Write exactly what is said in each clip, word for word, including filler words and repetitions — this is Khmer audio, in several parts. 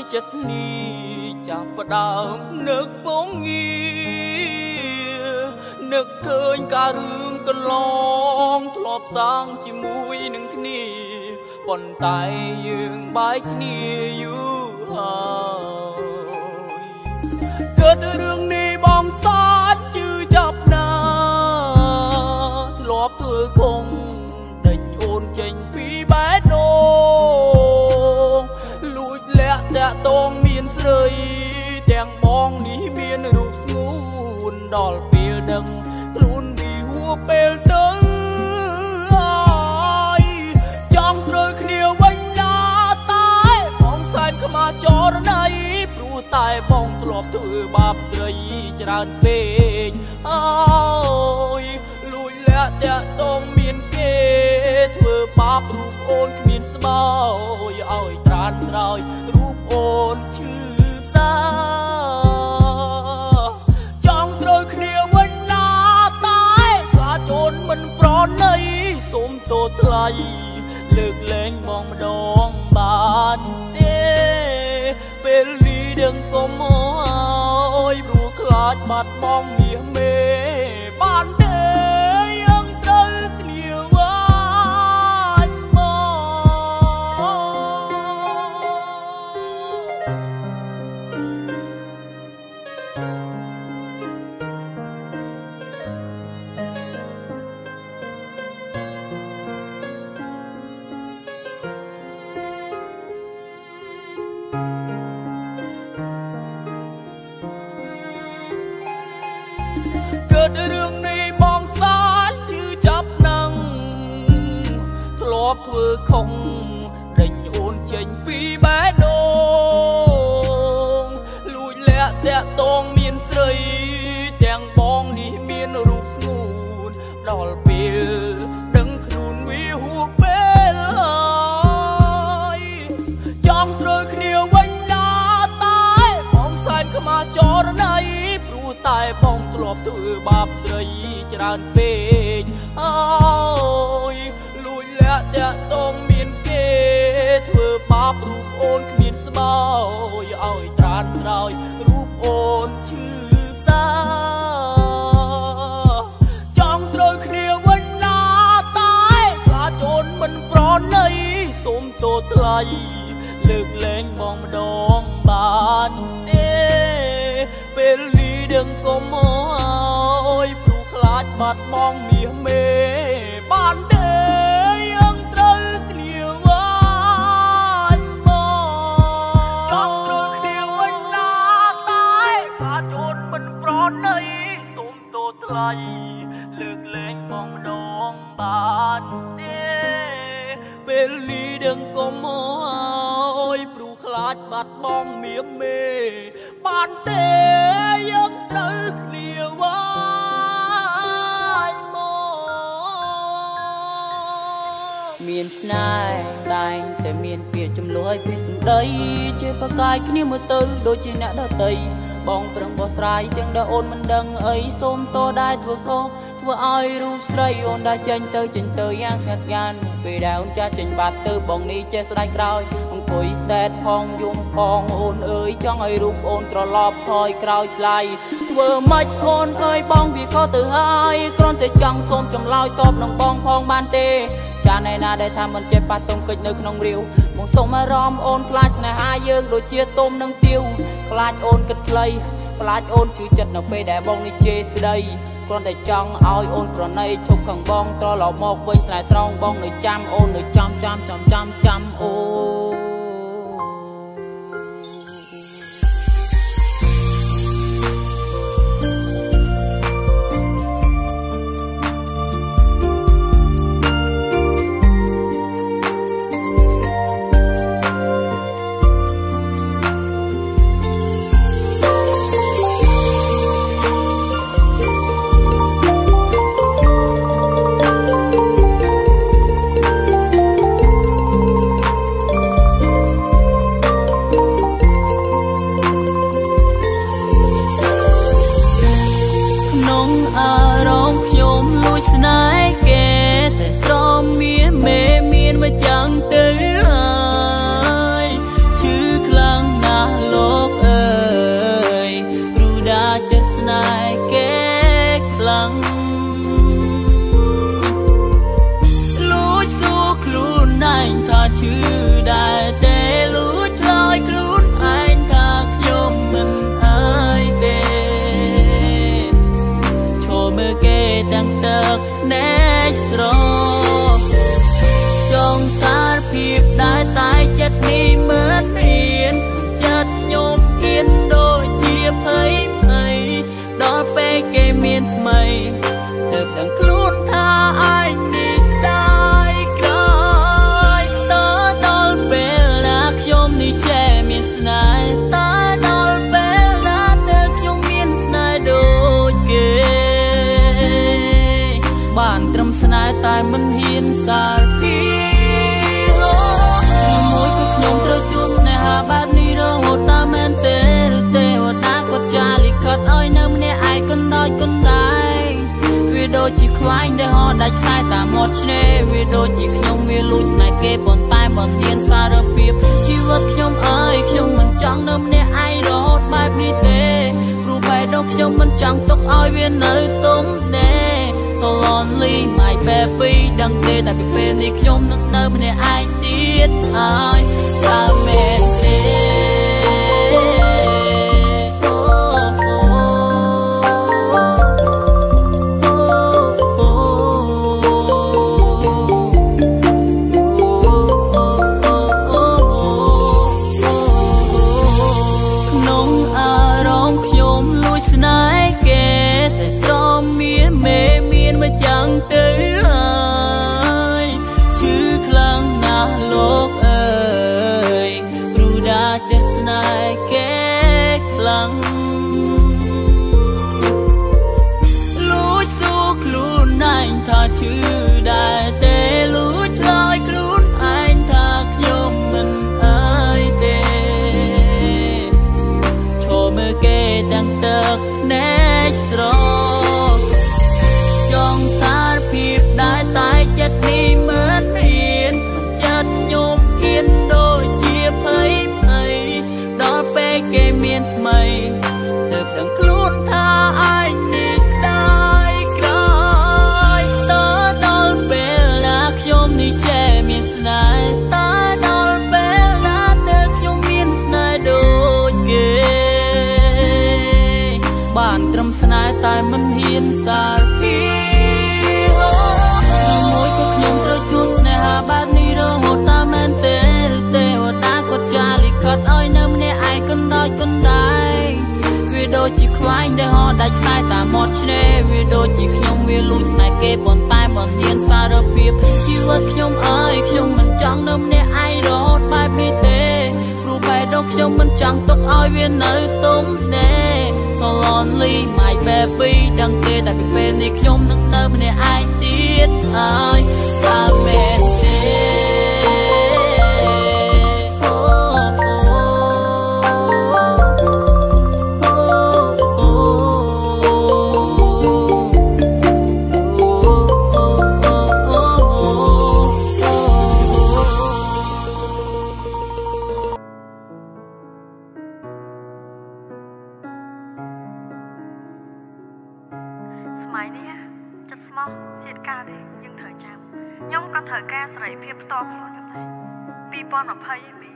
ចិត្តនេះចាប់ផ្ដើមនឹកពងងារនឹកឃើញការរឿងកន្លងធ្លាប់សាងជាមួយនឹងគ្នាប៉ុន្តែយើងបែកគ្នាយូរហើយកើតរឿងនេះបងសាទជឿចាប់ណាធ្លាប់ធ្វើគង់ដេញអូនចេញពីបេះដូងលួចលាក់តាក់តងមានស្រីទាំងបងនេះមានរូបស្ងួនដល់ពេលដឹងខ្លួនវាហួពេលទៅហើយចង់ត្រូវគ្នាវិញណាតែបងសែនខ្មាស់ចរណៃព្រោះតែបងធ្លាប់ធ្វើបាបស្រីច្រើនពេកហើយលួចលាក់តាក់តងមានគេធ្វើបាបរូបអូនគ្មានស្បោយឲ្យត្រានត្រោយរូបអូនឈឺផ្សាចង់ត្រូវគ្នាវិញណាតែខ្លាចអូនមិនប្រណីសូមទោសថ្លៃលើកលែងបងម្ដងបានទេពេលនេះដឹងកុំអើយព្រោះខ្លាចបាត់បង់មាសមេបានទេយើងត្រូវគ្នាវិញកើតរឿងនេះបងសាទជឿចាប់នឹងធ្លាប់ធ្វើខុសដេញអូនចេញពីបេះដូងលួចលាក់តាក់តងមានស្រីទាំងបងនេះមានរូបស្ងួនដល់ពេលដឹងខ្លួនវាហួពេលហើយចង់ត្រូវគ្នាវិញណាតែបងសែនខ្មាស់ចរណៃព្រោះតែបងធ្លាប់ធ្វើបាបស្រីច្រើនពេកហើយលួចលាក់តាក់តងមានគេធ្វើបាបរូបអូនគ្មានស្បោយឲ្យត្រានត្រោយរូបអូនឈឺផ្សាចង់ត្រូវគ្នាវិញណាតែខ្លាចអូនមិនប្រណីសូមទោសថ្លៃលើកលែងបងម្ដងបានទេពេលនេះដឹងកុំអើយព្រោះខ្លាចបាត់បង់មាសមេបានទេយើងត្រូវគ្នាវិញមកចង់ត្រូវគ្នាវិញណាតែខ្លាចអូនមិនប្រណីសូមទោសថ្លៃលើកលែងបងម្ដងបានទេពេលនេះដឹងកុំអើយព្រោះខ្លាចបាត់បង់មាសមេបានទេយើងត្រូវគ្នាវិញមកមានស្នេហ៍តែងតែមានពាក្យចំនួនពីសម្ដីជាប្រកាយគ្នាមើលទៅដូចជាអ្នកដទៃបងប្រឹងបោះស្រាយទាំងដែលអូនមិនដឹងអីសូមតដែរធ្វើកោធ្វើឲ្យរូបស្រីអូនដែលចេញទៅចេញទៅយ៉ាងស្ងាត់ស្ងាត់ពេលដែលអូនចាស់ចេញបាត់ទៅបងនេះចេះស្ដាយក្រោយអង្គុយសែតផងយំផងអូនអើយចង់ឲ្យរូបអូនត្រឡប់ថយក្រោយថ្លៃធ្វើម៉េចអូនអើយបងវាក៏ទៅហើយគ្រាន់តែចង់សូមចម្លើយតបនឹងបងផងបានទេចាណែណាដែលថាមិនចេះប៉ះតុងកិច្ចនៅក្នុងរាវមកសុំអារម្មណ៍អូនខ្លាចស្នេហាយើងដូចជាទុំនឹងទាវខ្លាចអូនគិតខ្លីខ្លាចអូនជឿចិត្តនៅពេលដែលបងនេះជេរស្ដីគ្រាន់តែចង់ឲ្យអូនប្រណីឈប់ខាងបងត្រឡប់មកវិញស្នេហ៍ស្រងបងនៅចាំអូននៅចាំចាំចាំចាំចាំអូទើបដឹងខ្លួនថាឯងនេះស្ដាយក្រោយតើដល់ពេលណាខ្ញុំនេះចេះមានស្នេហ៍តើដល់ពេលណាទើបខ្ញុំមានស្នេហ៍ដូចគេបានត្រឹមស្នេហ៍តែមិនហ៊ានសារពីមួយគឺខ្ញុំត្រូវជួបស្នេហាបែបនេះរហូតតាមមែនទេឬទេវតាគាត់ចាលិខិតឲ្យនៅម្នាក់ឯងគន់ដោយគន់ដែរវាដូចជាខ្លាញ់ដែលហោះដាច់ខ្សែតាមមាត់ឆ្នេរវាដូចជាខ្ញុំវាលួចស្នេហ៍គេប៉ុន្តែបើមានសារភាពជីវិតខ្ញុំអើយខ្ញុំមិនចង់នៅម្នាក់ឯងរហូតបែបនេះទេព្រោះបែរដល់ខ្ញុំមិនចង់ទុកឲ្យវានៅទុំទេ So lonely my baby ដឹងទេតែពីពេលនេះខ្ញុំនឹងនៅម្នាក់ឯងទៀតហើយថាមែនទេក្នុងអារម្មណ៍ខ្ញុំលួចស្នេហ៍គេតែស្រមមានមេមកចាំងទៅហើយជឿខ្លាំងណាស់លោកអើយព្រោះដាចេះស្នេហ៍គេខ្លាំងលួចសួរខ្លួនឯងថាជឿដែរទេលួចឆ្លើយខ្លួនឯងថាខ្ញុំមិនអើយទេឈរមើលគេទាំងទឹកណែកស្រចង់សារភាពដែលតែចិត្តនេះមិនហ៊ានចិត្តខ្ញុំអៀនដូចជាភ័យភ័យដល់ពេលគេមានថ្មីទើបដឹងខ្លួនថាឯងនេះស្ដាយក្រោយតើដល់ពេលណាខ្ញុំនេះចេះមានស្នេហ៍តើដល់ពេលណាទើបខ្ញុំមានស្នេហ៍ដូចគេបានត្រឹមស្នេហ៍តែមិនហ៊ានសារពីមួយក៏ខ្ញុំត្រូវជួបស្នេហាបែបនេះរហូតតាមមែនទេឬទេវតាគាត់ចាលិខិតឲ្យនៅម្នាក់ឯងគន់ដោយគន់ដែរវាដូចជាខ្លាញ់ដែលហោះដាច់ខ្សែតាមមាត់ឆ្នេរវាដូចជាខ្ញុំវាលួចស្នេហ៍គេប៉ុន្តែបើមានសារភាពជីវិតខ្ញុំអើយខ្ញុំមិនចង់នៅម្នាក់ឯងរហូតបែបនេះទេព្រោះបែរដល់ខ្ញុំមិនចង់ទុកឲ្យវានៅទុំទេ So lonely my baby ដឹងទេតែពីពេលនេះខ្ញុំនឹងនៅម្នាក់ឯងទៀតហើយថាមែនទេសម័យនេះចិត្តស្មោះជាតិកាលទេយើងត្រូវចាំខ្ញុំក៏ត្រូវការសេរីភាពផ្ទាល់ខ្លួនខ្ញុំដែរពីរពាន់ยี่สิบឯងមី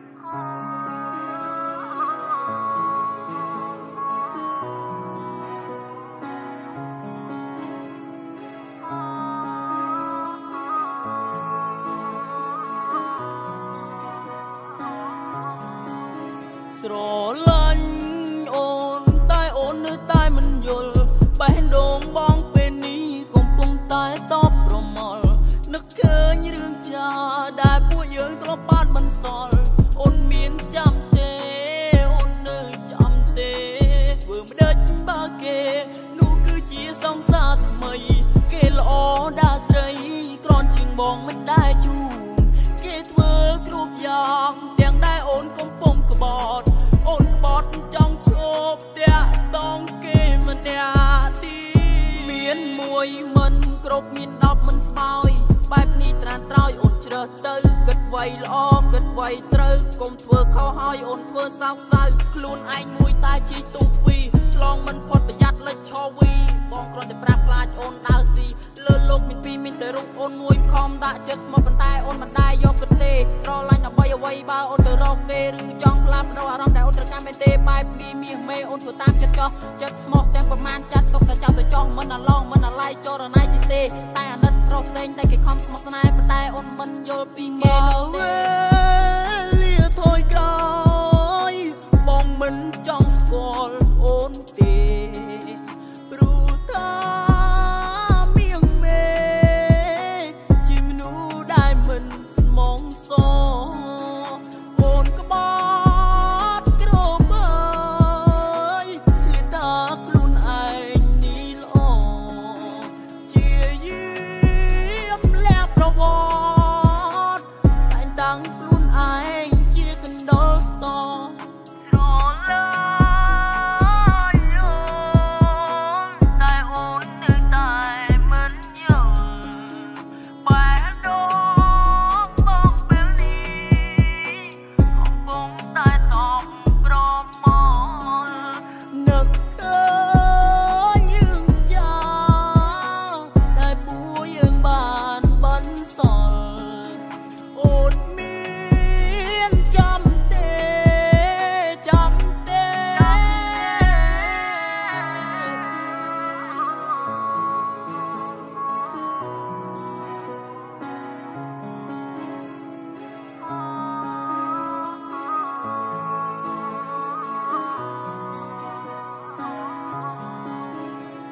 ស្រឡាញ់អូនតែអូននៅតែមិនយល់បេះដូងបងពេលនេះកំពុងតែតបប្រមល់នឹកឃើញរឿងចាដែលពួកយើងធ្លាប់បានបន្សល់អូនមានចាំទេអូននៅចាំទេធ្វើមិនដេចបើគេនោះគឺជាសង្សារថ្មីគេល្អដែរស្រីក្រនជាងបងមិនដែរជួនគេធ្វើគ្រប់យ៉ាងទាំងដែលអូនកំពុងក្បត់អូនក្បត់ចង់ឈប់តាក់តងគេម្នាក់ទៀតមានមួយមិនគ្រប់មានដប់មិនស្បើយបែបនេះត្រានត្រោយអូនជ្រើសទៅគិតໄວល្អគិតໄວត្រូវកុំធ្វើខុសហើយអូនធ្វើសោកសៅខ្លួនឯងមួយតែជីទូពីឆ្លងមិនផុតប្រយ័ត្នលេចឆវីបងគ្រាន់តែប្រាប់ខ្លាចអូនដើរស៊ីលើលោកមានពីរមានតែរូបអូនមួយខំដាក់ចិត្តស្មោះប៉ុន្តែអូនមិនដែរយកគិតទេស្រឡាញ់អ្វីអ្វីបើអូនទៅរកគេឬចង់ផ្លាស់ប្ដូរអារម្មណ៍ដែលអូនត្រូវការមែនទេបែបនេះមាសមេអូនធ្វើតាមចិត្តចោះចិត្តស្មោះទាំងប្រមាណចាត់ទុកតែចោលទៅចោះមិនអាឡងមិនអាឡៃចូលរណៃទីទេតែអាណិតប្រុសផ្សេងតែគេខំស្មោះស្នេហ៍ប៉ុន្តែអូនមិនយល់ពីគេនោះទេលាថយក្រោយបងមិនចង់ស្គាល់អូនទេព្រោះថា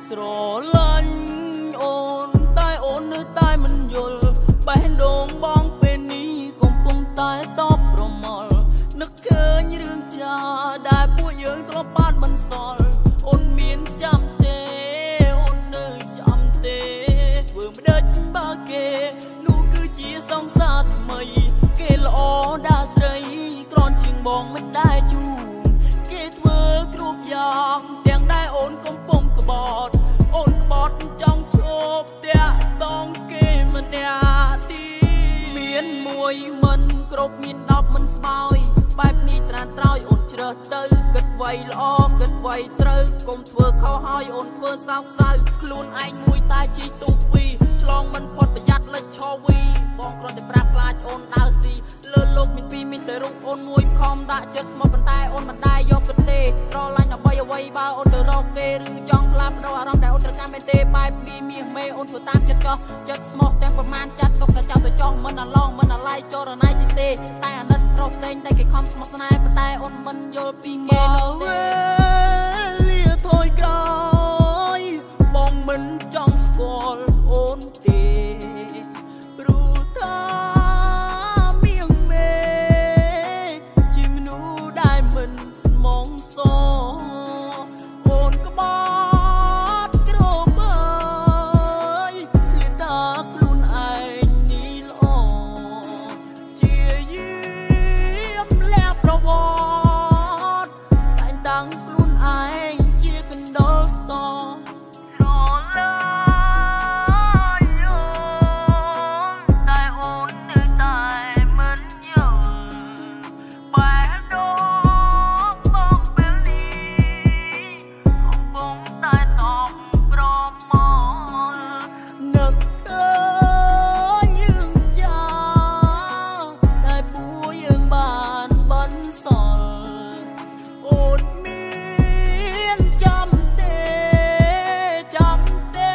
ស្រឡាញ់អូនតែអូននៅតែមិនយល់បេះដូងបងពេលនេះកំពុងតែតបប្រមល់នឹកឃើញរឿងចាដែលពួកយើងធ្លាប់បានមិនសល់អូនមានចាំទេអូននៅចាំទេធ្វើមិនដេចបើគេនោះគឺជាសង្សារថ្មីគេល្អដល់ស្រីក្រនជាងបងមិនដែរជួនគេធ្វើគ្រប់យ៉ាងទាំងដែលអូនកំពុងក្បត់អូនក្បត់ចង់ឈប់តាក់តងគេម្នាក់ទៀតមានមួយមិនគ្រប់មានដប់មិនស្បើយបែបនេះត្រានត្រោយអូនជ្រើសទៅគិតໄວល្អគិតໄວត្រូវកុំធ្វើខុសហើយអូនធ្វើសោកសៅខ្លួនឯងមួយតែជីទូពីឆ្លងមិនផុតប្រយ័ត្នលិចឆវីបងគ្រាន់តែប្រាប់ខ្លាចអូនដើរស៊ីលើលោកមានពីរមានតែរូបអូនមួយខំដាក់ចិត្តស្មោះប៉ុន្តែអូនមិនដែរយកគិតទេស្រឡាញ់អ្វីអ្វីបើអូនទៅរកគេឬចង់ផ្លាស់ប្ដូរអារម្មណ៍ដែលអូនត្រូវការមែនទេបែបនេះមាសមេអូនធ្វើតាមចិត្តចោះចិត្តស្មោះទាំងប្រមាណចាត់ទុកតែចោលទៅចោះមិនអាឡងមិនអាឡៃចរណៃទីទេតែអាណិតប្រុសផ្សេងតែគេខំស្មោះស្នេហ៍ប៉ុន្តែអូនមិនយល់ពីគេនោះទេលាថយក្រោយបងមិនចង់ស្គាល់អូនទេព្រោះថាមាសមេជាមនុស្សដែលមិនស្មងសអូនក្បត់គ្រប់ហើយឃ្លានថាខ្លួនឯងនេះល្អជាយាមលះប្រវត្តិតែងតាំងខ្លួនឯងជាកណ្ដុរសស្រឡាញ់អូនតែអូននៅតែមិនយល់បែរដូងបងពេលនេះកំពុងតែតបប្រមល់នឹកឃើញយើងចាដែលពួកយើងបានបន្សល់អូនមានចាំទេចាំទេ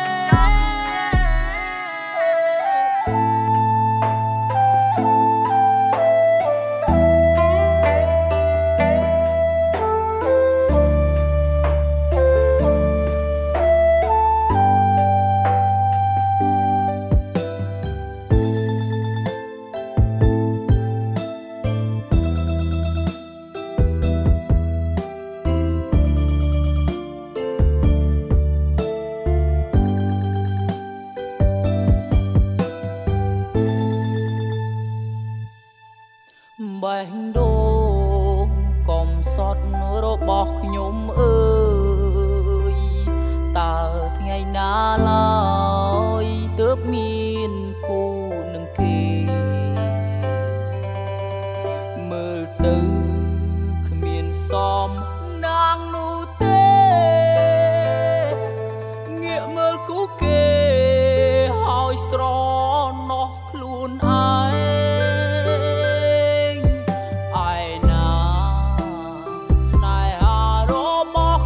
បេះដូងកំសត់របស់ខ្ញុំអើយតើថ្ងៃណាឡើយទើបមានគូនឹងគេមើលទៅគ្មានសមណាងនោះទេងាកមើលគូគេហើយស្រណោះខ្លួនឯងឯណាស្នេហារបស់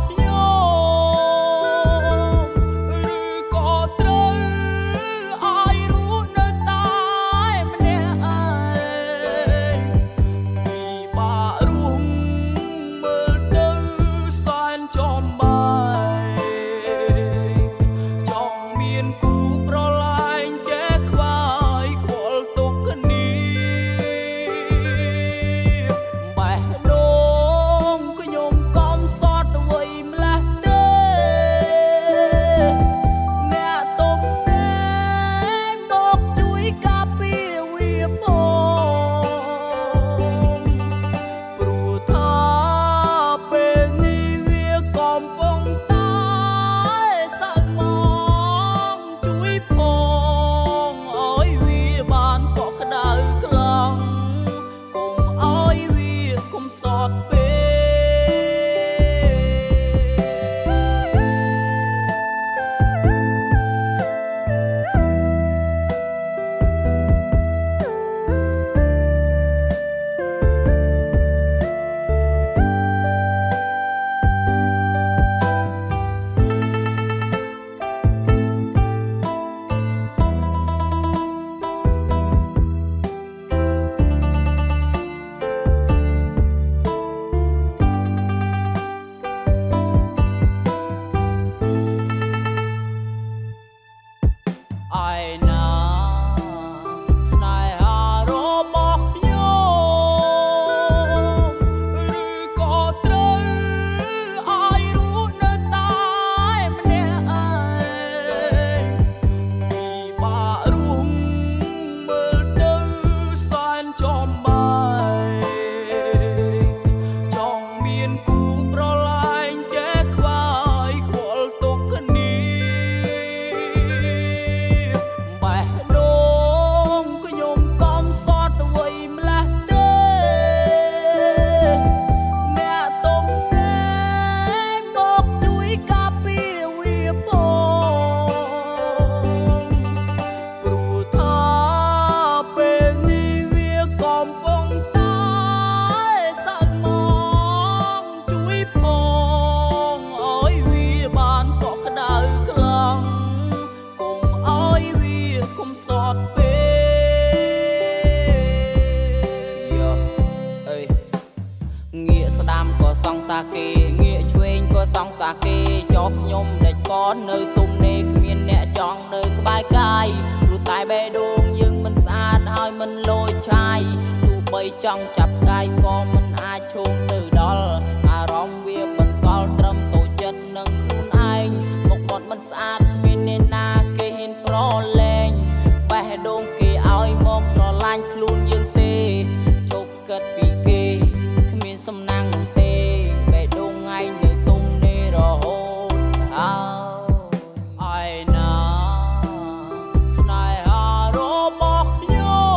xa kê nghĩa chuyên có song xa kê cho nhôm để con nơi tung nê miền nẹ tròn nơi có bài cay dù tại bè đuông nhưng mình xa ai mình lôi chai dù bay trong chập gai con mình ai chung từ đó à rong vía mình sol trâm tổ chất nâng khuôn anh một bọn mình xa miền nê na kê hin pro lên bè đuông kê oi mong sò lanh khuôn dương tê chụp cất bị kê miền sông năng tê bè đuông anh nơi tung nê rồi ao ai na snai hà rô bọc nhô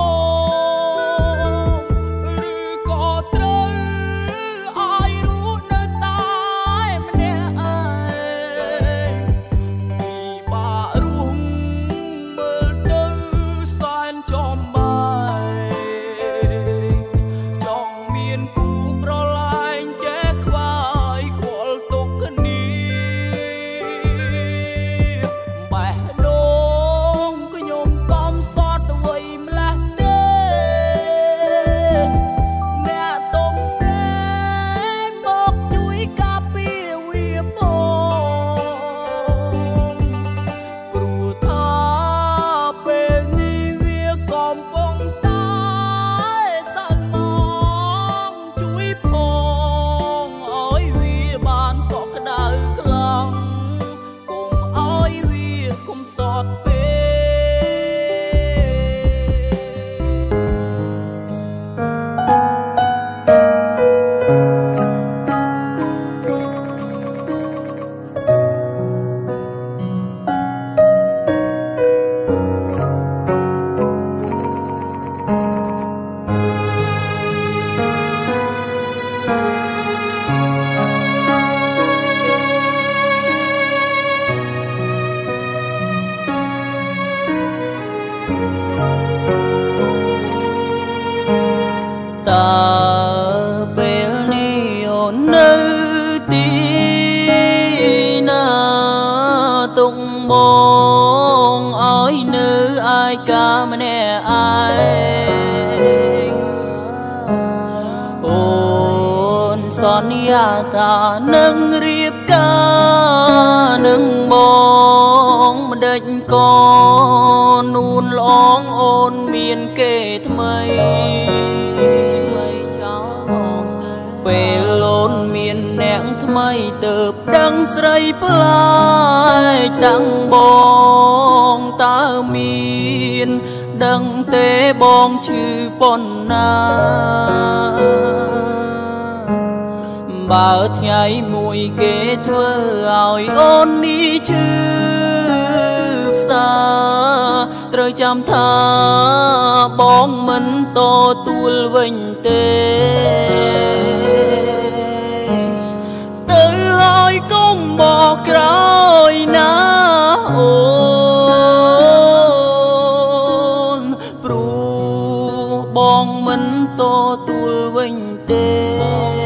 rư có trơ ai rú nơi tai mẹ ai vì bà rung mơ tư xoan cho mai trong miền cũ pro lạnh che khoai qual tục ni bè đôn cứ nhôm com sót vậy mà là đê nè tôm nè bọc chuối cà phê uy bông cừu thả bê ni vía com bông tai san mong chuối bông ôi uy ban có cái đời clang cùng ôi uy cùng sọt bê ta bê ni ôn nữ tí na tung bông ôi nữ ai ca mà nè ai ôn son ya ta nâng riêng ca nâng bông mà đệnh con ôn lóng ôn miền kê thmây về lôn miền nẹng thmây tợp đăng srei plai tăng bong ta miền đăng tế bong chư pon na bảo nhảy mùi kế thưa ỏi ôn đi chư xa trời chăm tha bóng mình to tuôn vinh tê từ hỏi công bỏ cõi na ôn pru bóng mình to tuôn vinh tê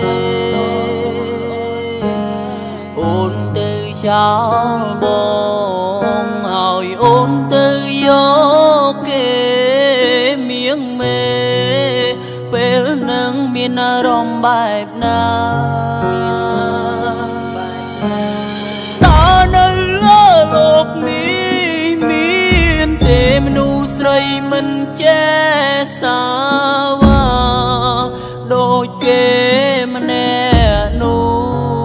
ôn từ cháu bóng hỏi ôn từ gió kê miếng mê bê nâng miên rong bài na ta nơi lơ lột mi miên tê mnu srei mình che xa va đôi kê mà nè nu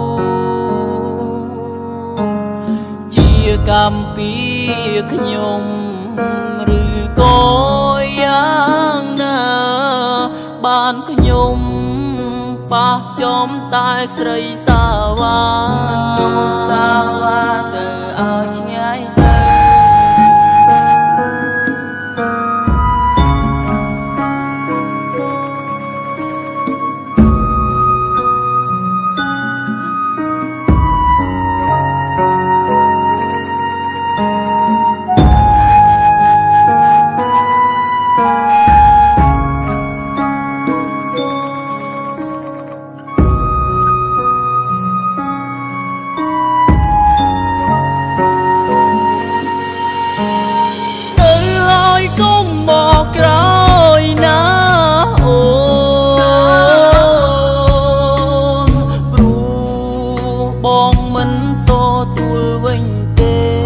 chia cam pi khnyom rư coi yang na ban khnyom pa chom tai srei sa va sa va từ ao nhai bong mình tô tul vinh tê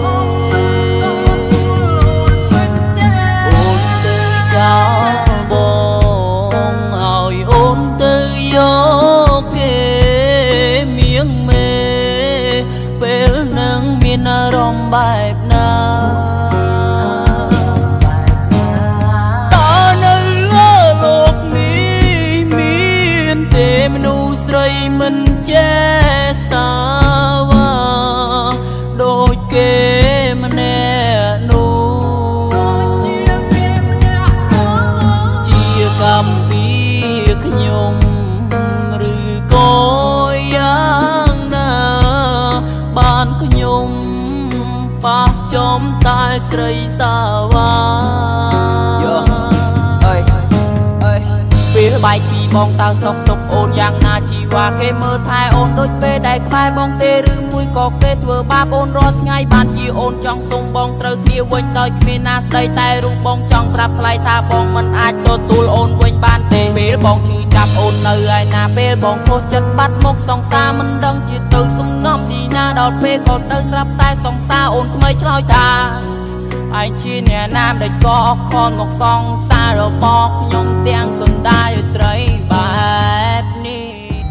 ôn tư sao bong hỏi ôn tư gió kê miếng mê bel nâng miên rong bài na ta nơi lột mi miên tê menu srei mình che xa va đôi kê mà nè nô chia cầm biết nhung rư coi yang na ban cứ nhung pa chom tai srei xa va ơi ơi phía bài chi bong tao sọc tục ôn yang na chiว่าគេមើលថែអូនដូចពេលដែលក្បែរបងទេឬមួយក៏គេធ្វើបាបអូនរាល់ថ្ងៃបានជាអូនចង់សុំបងត្រូវគ្នាវិញដោយគ្មានណាស្ដីតែរូបបងចង់ប្រាប់ថ្លៃថាបងមិនអាចទទួលអូនវិញបានទេពេលបងឈឺចាប់អូននៅឯណាពេលបងខុសចិត្តបាត់មុខសង្សារមិនដឹងជាទៅសំងំទីណាដល់ពេលក៏ទៅស្រាប់តែសង្សារអូនថ្មីឆ្លើយថាឯងជាអ្នកណាមដែលក៏អស់ខនមកសងសាររបស់ខ្ញុំទាំងកណ្ដាលត្រីបែបនេះ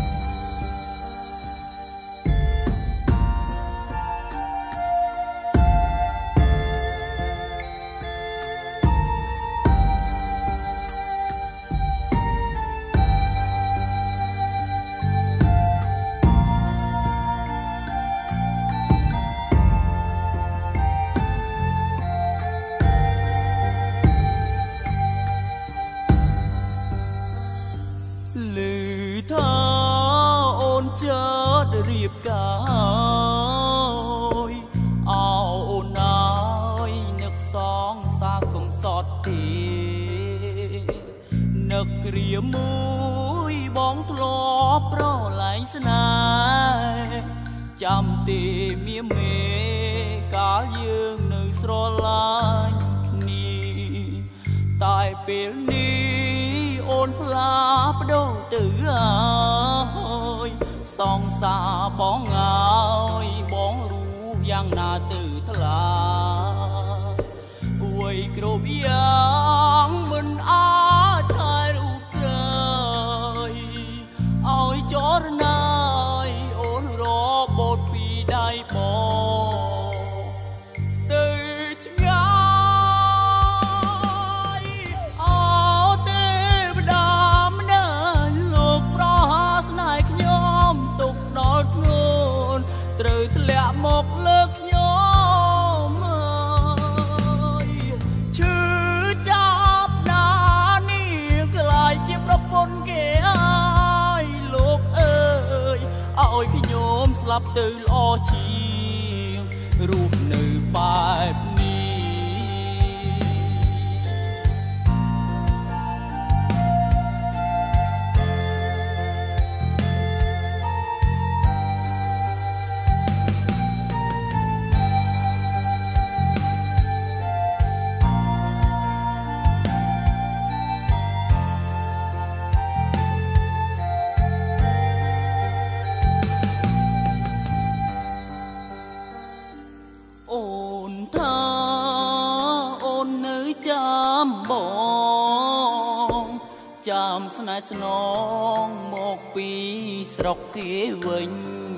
រៀបកាយអោអូនអើយនឹកសងសាកំសត់ទេនឹកគ្រាមួយបងធ្លាប់ប្រឡែងស្នេហ៍ចាំទេមៀមេកាលយើងនៅស្រឡាញ់គ្នាតែពេលនេះអូនផ្លាស់ប្ដូរទៅហើយសងសាបងអើយបងរូបយ៉ាងណាទៅថ្លាអួយគ្រប់យ៉ាងមិនអាចថែរូបស្រីឲ្យចរណាយអូនរបូតពីដៃបងទៅឆ្ងាយអោទេវតាម្នាក់លោកប្រហាស្នេហ៍ខ្ញុំទុកដល់ធ្ងន់ត្រូវធ្លាក់មកលើខ្ញុំអើយឈឺចាប់ណានេះខ្លាយជាប្រពន្ធគេហើយលោកអើយឲ្យខ្ញុំស្លាប់ទៅល្អជាងរូបនៅបែបនេះចាំស្នេហ៍ស្នងមកពីស្រុកគេវិញ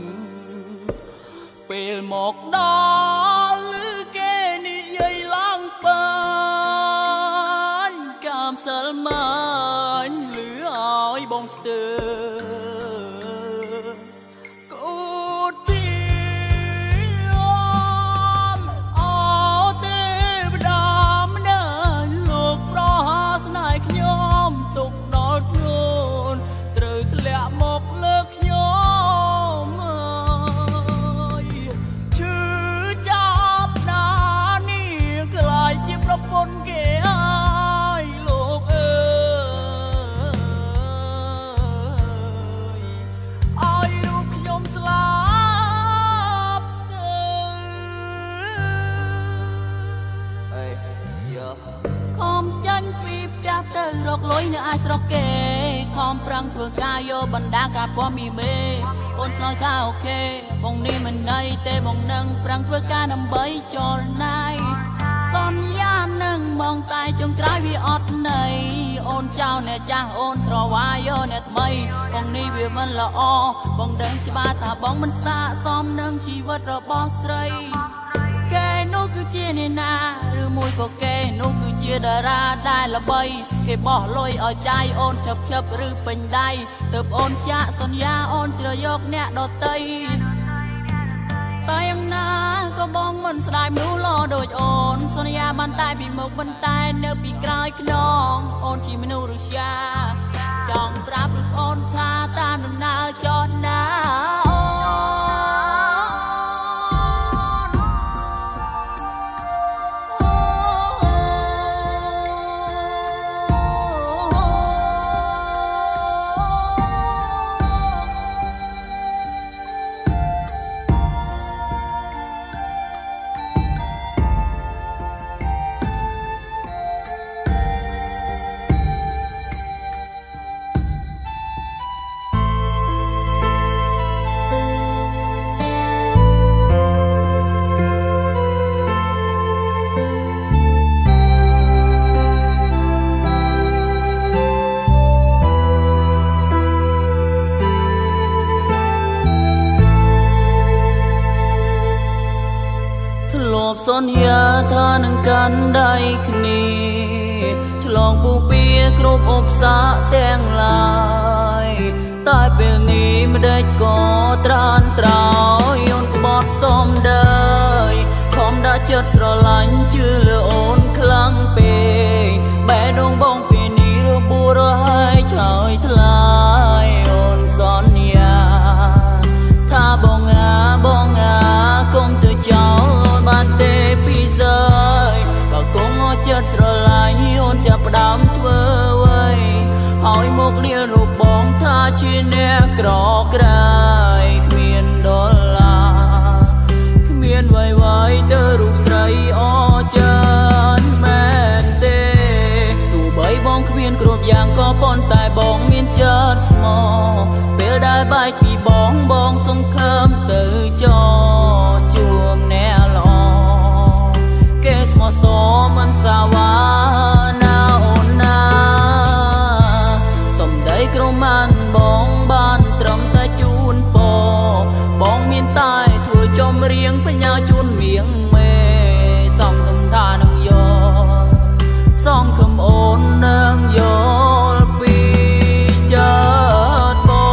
ពេលមកដល់ឬគេនិយាយឡើងបានកាមសិលមាញ់លឺឲ្យបងស្ទើកូនទីអោទេវតាម្នាក់លោកប្រហាស្នេហ៍ខ្ញុំទុកដល់ធ្ងន់ត្រូវធ្លាក់មកលើខ្ញុំអើយឈឺចាប់ណានេះខ្លាយជាប្រពន្ធគេហើយលោកអើយឲ្យរូបខ្ញុំស្លាប់ទៅអេយោខំចាញ់ពីផ្ទះទៅរកលុយនៅឯស្រុកគេខំมปรังធ្វើការយកបណ្ដាការពណ៌មីមេអូនឆ្លើយថាអូខេបងនេះមិនណៃទេបងនឹងปรังធ្វើការដើម្បីចលណៃសន្យានឹងមកតែចុងក្រោយវាអត់ន័យអូនចៅអ្នកចាស់អូនស្រវាយយកអ្នកថ្មីបងនេះវាមិនល្អបងដឹងច្បាស់ថាបងមិនស័ក្តិសមនឹងជីវិតរបស់ស្រីគេនោះគឺជាអ្នកណាឬមួយក៏គេនោះគឺជាតារាដែលល្បីគេបោះលុយឲ្យចាយអូនឈប់ឈប់ឬពេញដៃទើបអូនចាក់សន្យាអូនជ្រើយកអ្នកដតីតែយ៉ាងណាក៏បងមិនស្ដាយមនុស្សល្អដូចអូនសន្យាបានតែពីមុខប៉ុន្តែនៅពីក្រោយខ្នងអូនជាមនុស្សរុស្យាចង់ប្រាប់រូបអូនថាតាមដំណើរចតណាសន្យាថានឹងកាន់ដៃគ្នាឆ្លងពុះពៀគ្រប់ឧបសគ្គទាំងឡាយតែពេលនេះម្ដេចក៏ត្រានត្រោយអូនក្បត់សុំដើយខំដាក់ចិត្តស្រឡាញ់ជឿលើអូនខ្លាំងពេកបែដងបងពេលនេះរបួសរហាយឆោយថ្លាយអូនសន្យាថាបងអាបងអាកុំទៅចោលបានទេពីសើយក៏គង់អចិត្តស្រឡាញ់អូនចាប់ផ្ដើមធ្វើអ្វីហើយមកលៀលរូបបងថាជាអ្នកក្រក្រៃគ្មានដុល្លារគ្មានវ័យវ័យទៅរូបស្រីអចានមែនទេទោះបីបងគ្មានគ្រប់យ៉ាងក៏ប៉ុន្តែបងមានចិត្តស្មោះពេលដែលបែកពីបងបងសង្ឃឹមទៅចោជួងអ្នកល្អគេស្មោះសរមិនសាវាណាអូនណាសំដីក្រមាន់បងបានត្រឹមតែជូនពរបងមានតែធ្វើចំរៀងបញ្ញាជូនមៀងមេសងគំថានឹងយកសងគំអូននឹងយកពីចិត្តបង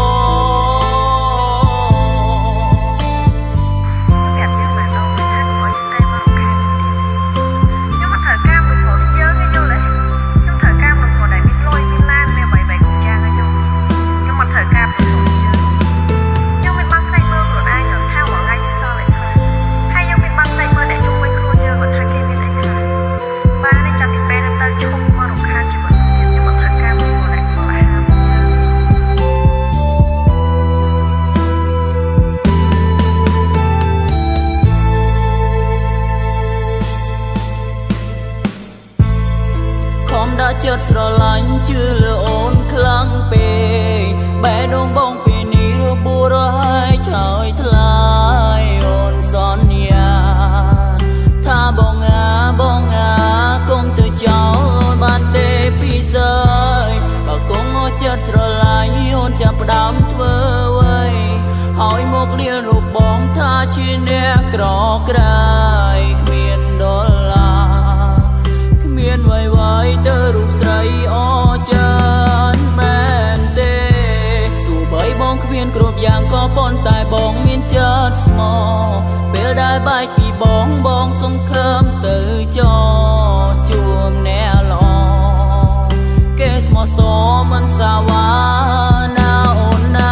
ចិត្តស្រឡាញ់ជឿលើអូនខ្លាំងពេកបែដងបងពេលនេះរបួសរហាយឆោយថ្លាយអូនសន្យាថាបងអាបងអាកុំទៅចោលអូនបានទេពីសើយបើគង់អចិត្តស្រឡាញ់អូនចាប់ផ្ដើមធ្វើអ្វីហើយមកលៀលរូបបងថាជាអ្នកក្រក្រៃគ្មានដុល្លារគ្មានវ័យវ័យទៅរូបស្រីអចានមែនទេទោះបីបងគ្មានគ្រប់យ៉ាងក៏ប៉ុន្តែបងមានចិត្តស្មោះពេលដែលបែកពីបងបងសង្ឃឹមទៅចោជួងអ្នកល្អគេស្មោះសរមិនសាវាណាអូនណា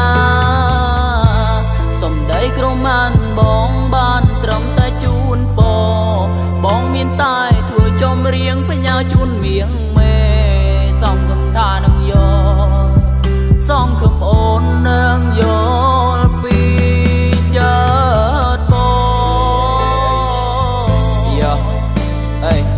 សំដីក្រមាន់បងបានត្រឹមតែជូនពរបងមានតែធ្វើចំរៀងបញ្ញាជូនមៀងមេសងគំថានឹងយកសងគំអូននឹងយកពីចិត្តបងយោអេ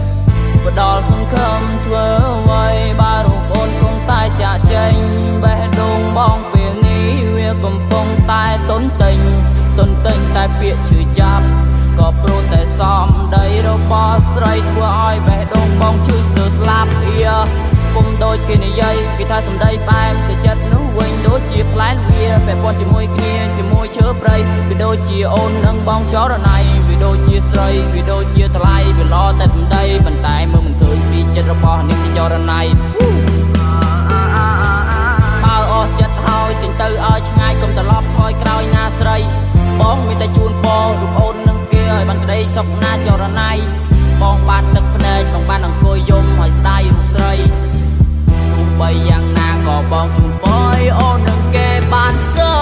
តែពាក្យឈឺចាប់ក៏ព្រោះតែសំដីរបស់ស្រីធ្វើឲ្យបេះដូងបងឈឺស្ទើរស្លាប់អៀពុំដូចគេនិយាយគេថាសំដីបែបតែចិត្តនោះវិញដូចជាផ្លែវាពាក់ព័ន្ធជាមួយគ្នាជាមួយឈើព្រៃវាដូចជាអូននឹងបងចរណៃវាដូចជាស្រីវាដូចជាថ្លៃវាល្អតែសំដីប៉ុន្តែមើលមិនឃើញពីចិត្តរបស់នាងចរណៃបើអស់ចិត្តហើយចេញទៅឲ្យឆ្ងាយកុំត្រឡប់ថយក្រោយណាស្រីបងមានតែជូនពររូបអូននឹងគេឲ្យបានក្តីសុខណាចរណៃបងបានទឹកភ្នែកបងបានអង្គុយយំឲ្យស្ដាយរូបស្រីទោះបីយ៉ាងណាក៏បងជូនពរឲ្យអូននឹងគេបានសោ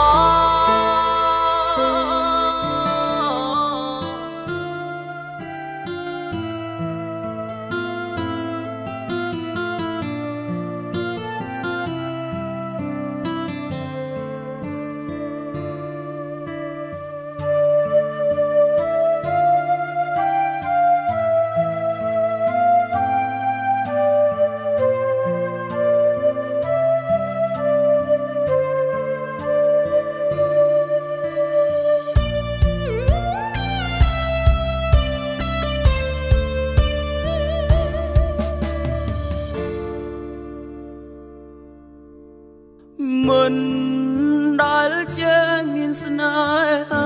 មិនដែលចេះមានស្នេហា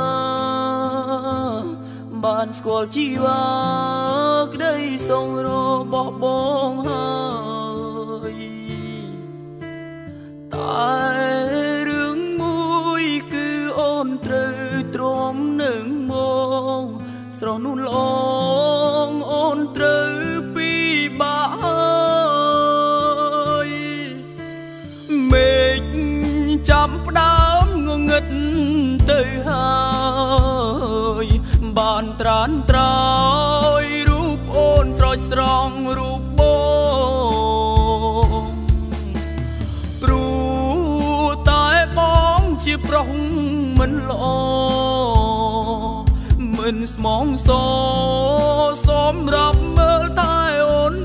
បានស្គាល់ជីវ៉ាក្តីសងរបស់បងហើយតែរឿងមួយគឺអូនត្រូវទ្រាំនឹងមកស្រស់នោះល្អអូនត្រូវពីបាក់ហើយមេឃចាំផ្ដើមងងឹតទៅហើយបានត្រានត្រយរូបអូនស្រោចស្រង់រូបបងព្រោះតែបងជាប្រុសមិនល្អមិនស្មងសសម្រាប់មើលតែអូន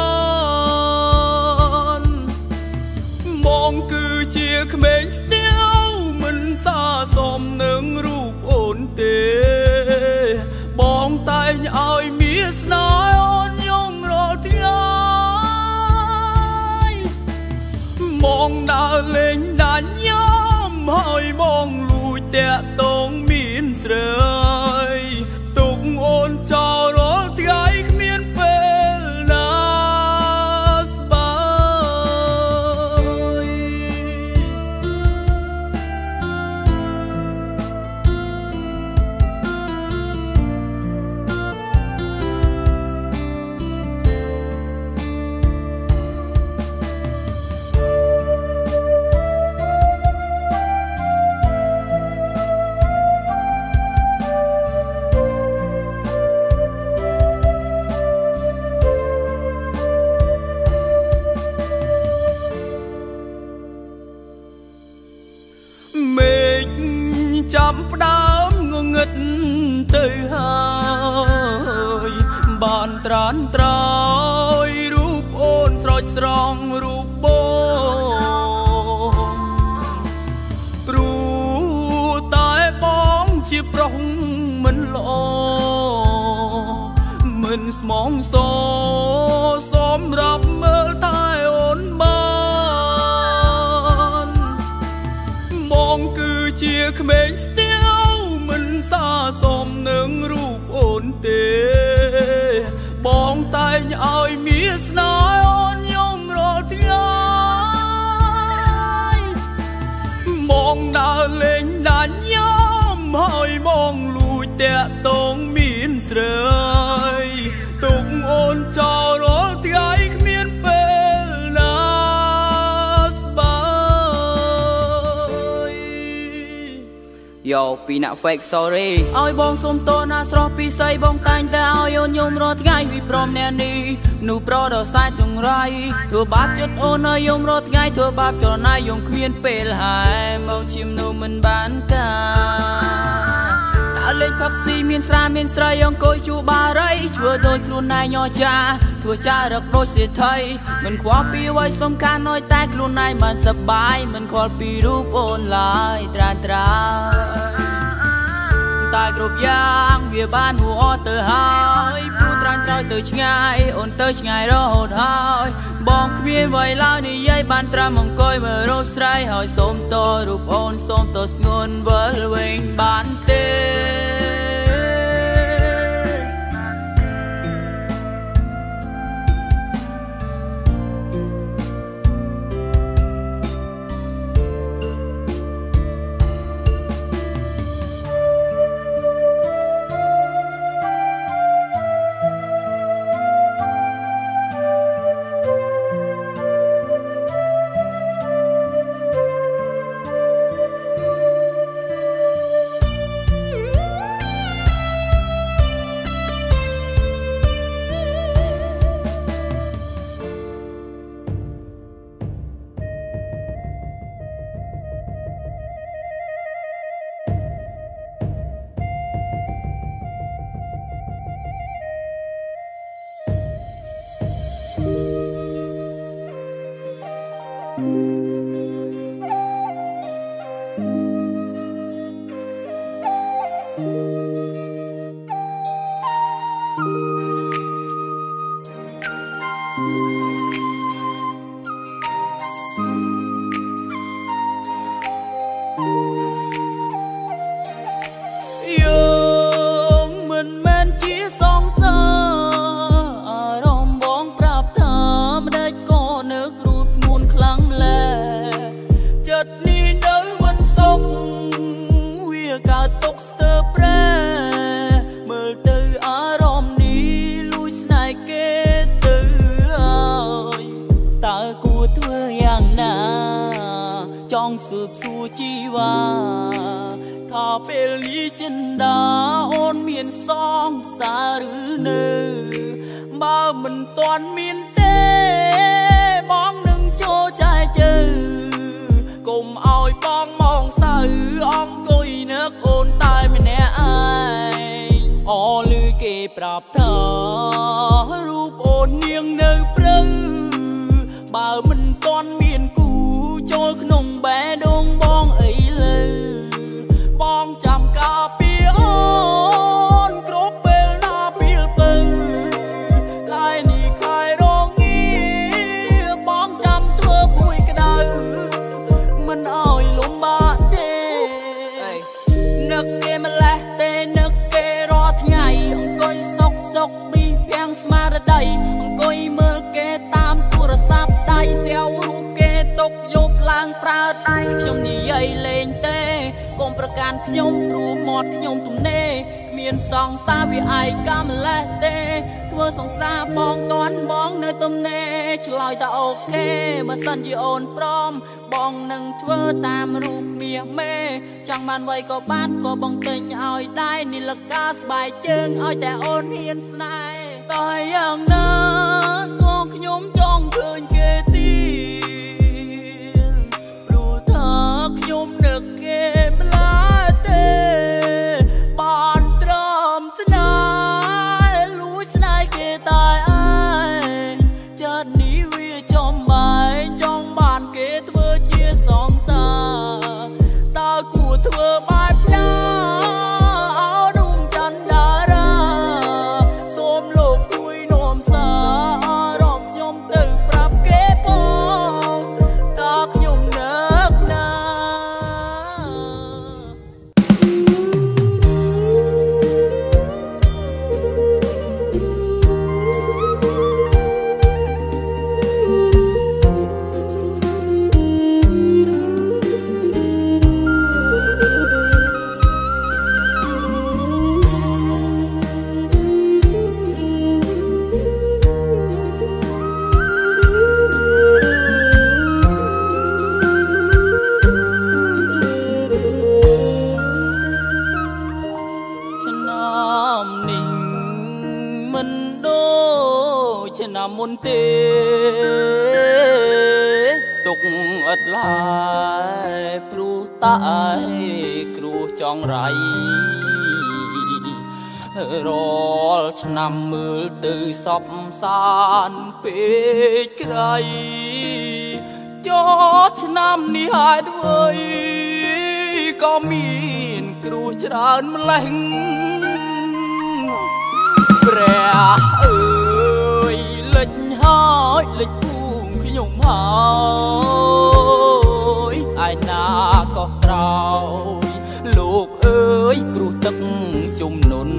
បានបងគឺជាក្មេងស្ទាវមិនសាសមនឹងរូបអូនទេបងតែងឲ្យមានស្នេហ៍អូនយំរាល់ថ្ងៃបងដើរលេងដាច់ញ៉ាំហើយបងលួចតាក់ទងមានស្រីទុកអូនចោលរាល់ថ្ងៃគ្មានពេលណាស្បាយមេឃចាំផ្ដើមងងឹតទៅហើយបានត្រានត្រយរូបអូនស្រោចស្រង់រូបបងព្រោះតែបងជាប្រុសមិនល្អមិនស្មងសសម្រាប់មើលតែអូនបានបងគឺជាក្មេងស្ទាវមិនសាសមនឹងរូបអូនទេបងតែងឲ្យមានស្នេហ៍អូនយំរាល់ថ្ងៃបងដើរលេងដាច់ញ៉ាំហើយបងលួចតាក់ទងមានស្រីទុកអូនចោលរាល់ថ្ងៃគ្មានពេលណាស្បាយយោពីអ្នក fake sorry ឲ្យបងសុំតណាស្រស់ពីស័យបងតែងតែឲ្យអូនយំរាល់ថ្ងៃពីព្រមអ្នកនេះនោះប្រដល់សាយចង្រៃធ្វើបាបចិត្តអូនឲ្យយំរាល់ថ្ងៃធ្វើបាបចរណៃយំគ្មានពេលហើយមកឈាមនោះមិនបានការលេខផឹកស៊ីមានស្រាមានស្រីអង្គុយជួបារីធ្វើដូចខ្លួនឯងញ័រចាធ្វើចារឹកដូចសេដ្ឋីមិនខ្វល់ពីអ្វីសំខាន់ឲ្យតែខ្លួនឯងបានសប្បាយមិនខ្វល់ពីរូបអូនឡើយត្រានត្រា tài group giang vì banหัว từ hai pru tràn trôi từ ngay ôn tới ngay đó hột hai bong khuyên vội lao đi dây ban trăm mong coi mà rốt say hỏi xôm to rụp ôn xôm to ngôn vỡ vinh ban tê มันไว้ก็บ้านก็บังเต็งเอาได้นี่ละกาสบายเจิงเอาแต่โอนเฮียนสไนตายอย่างนั้นก็ขยมจ้องเกินเกตีรู้ทักขยมเนึกเกมลาเตปานตรอมสนายรู้สนายเกตายไอจัดนี้วิจอมใบจ้องบ้านเกตเวอเชียสองสาตากูเธอบาดหน้าเอาดุงจันดาราสวมโลกด้วยนมสารอมยมตื่นปรับเก็บปองตาขยมเนิกนามุนเตตกอัดลายปลูตายครูจองไรรอชนำมือตื่นสอบสานเปกไกรจอชนำนิหายด้วยก็มีกគ្រូច្រើនម្លេះព្រះអើយលិចហើយលិចភូមិខ្ញុំហើយឯណាក៏ក្រោយលោកអើយព្រោះទឹកជំនន់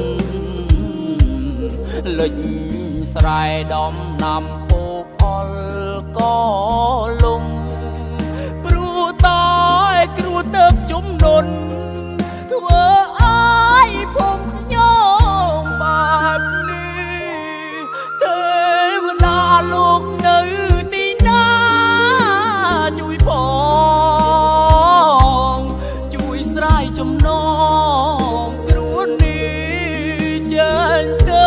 លិចស្រែដំណាំពោផលក៏លំព្រោះតែគ្រូទឹកជំនន់ធ្វើឲ្យភូមិខ្ញុំបែបនេះទេវតាលោកនៅទីណាជួយផងជួយស្រាយចំណងគ្រួនេះចេញទៅ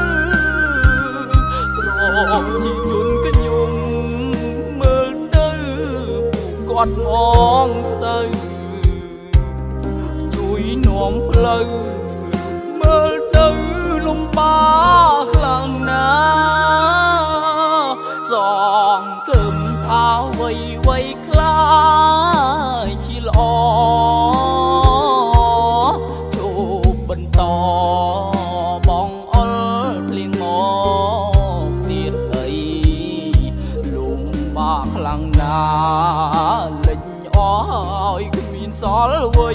ប្រជាជនខ្ញុំមើលទៅគាត់ងងសូវជួយនាំផ្លូវមើលទៅលំបាកខ្លាំងណាស់សងគឹមថាវៃវៃខ្លាយជាល្អជួបបន្តបងអល់ភ្លៀងមកទៀតអីលំបាកខ្លាំងណាស់លិចអស់ហើយគ្មានសល់វៃ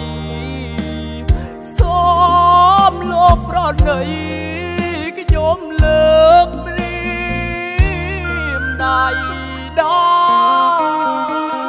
សូមលោកប្រណីខ្ញុំលើកព្រាមដៃដល់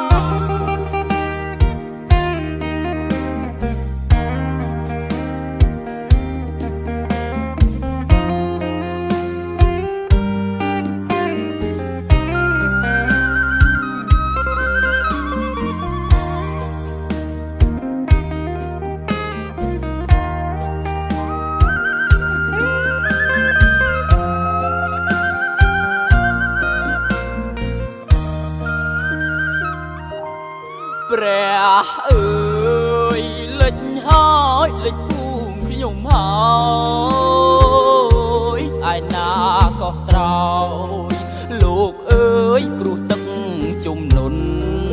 ព្រះអើយលិចហើយលិចភូមិខ្ញុំហើយឯណាក៏ក្រោយលោកអើយព្រោះទឹកជំនន់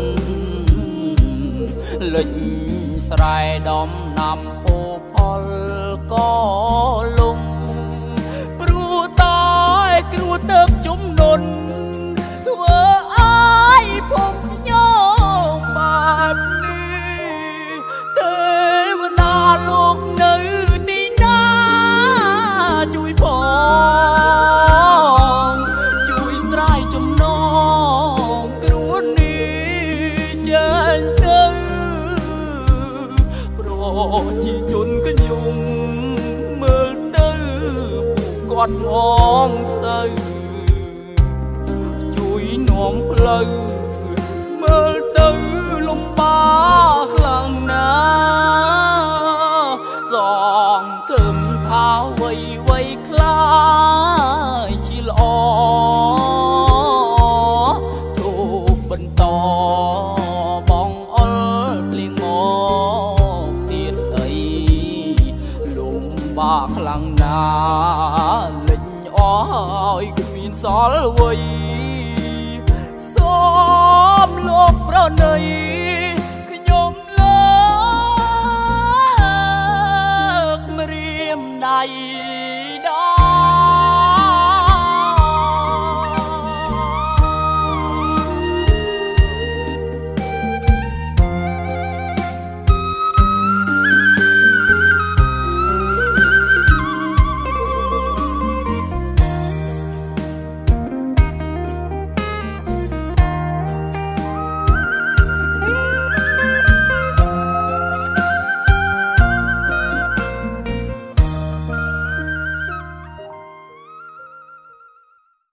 លិចស្រែដំណាំពោផលក៏លំព្រោះតែគ្រួទឹកជំនន់ធ្វើឲ្យភូមិខ្ញុំបែបនេះទេវតាលោកនៅទីណាជួយផងជួយស្រាយចំណងគ្រួនេះចេញទៅប្រជាជនខ្ញុំមើលទៅពួកគាត់ងងសូវជួយនាំផ្លូវមើលទៅលំបាកខ្លាំងណាស់សងគឹមថាវៃវៃខ្លាយជាល្អជួបបន្តបងអល់ភ្លៀងមកទៀតអីលំបាកខ្លាំងណាស់លិចអស់ហើយគ្មានសល់វៃសូមលោកប្រណី